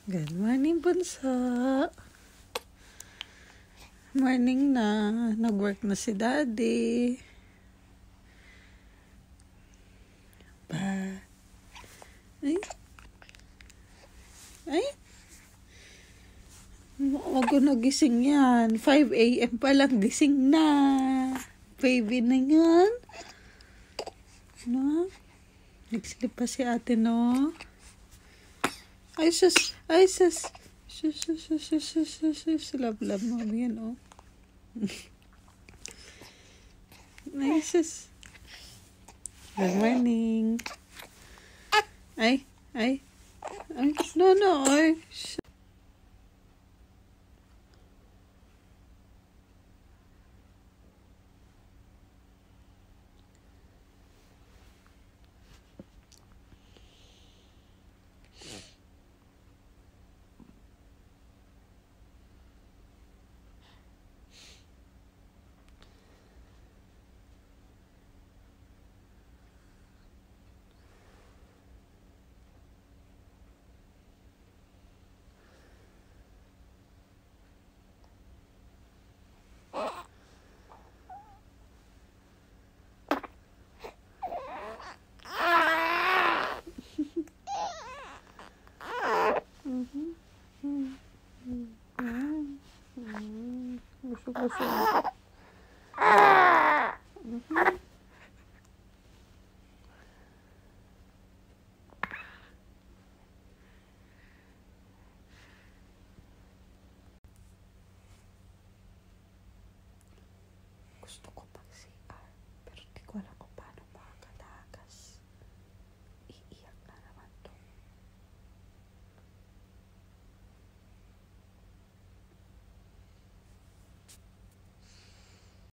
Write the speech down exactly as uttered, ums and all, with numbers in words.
Good morning, bunso. Morning na. Nag-work na si daddy. Ba? Ay? Ay? Huwag ko nagising yan. five a.m. pa lang gising na. Baby na yan. No? Nagsilip pa si ate, no? Ay, sus. Ay, sus. Sus, sus, sus, sus, sus, sus, sus. Love-love mo. Yan, oh. Ay, sus. Good morning. Ay, ay. Ay, no, no. Ay, sus. Gusto-gusto mo. Gusto ko